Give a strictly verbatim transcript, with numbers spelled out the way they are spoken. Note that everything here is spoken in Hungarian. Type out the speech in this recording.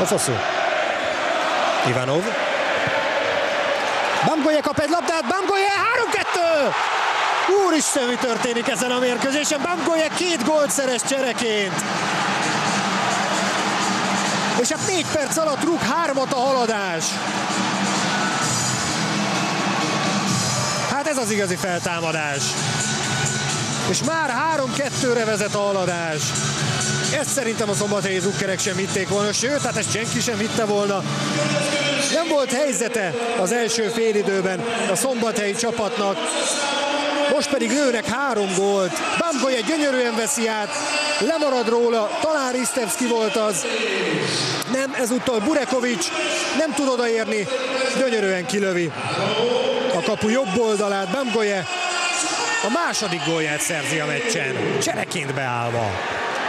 Foszó. Ivanov. Bamgoye kap egy labdát, Bamgoye három kettő! Úristen, mi történik ezen a mérkőzésen? Bamgoye két gólt szerez csereként. És hát négy perc alatt rúg hármat a Haladás. Hát ez az igazi feltámadás. És már három kettőre vezet a Haladás. Ezt szerintem a szombathelyi drukkerek sem hitték volna, sőt, hát ezt senki sem hitte volna. Nem volt helyzete az első félidőben a szombathelyi csapatnak. Most pedig lőnek három gólt. Bamgoye gyönyörűen veszi át, lemarad róla, talán Risztevszki volt az. Nem, ezúttal Burekovics nem tud odaérni, gyönyörűen kilövi a kapu jobb oldalát. Bamgoye a második gólját szerzi a meccsen, csereként beállva.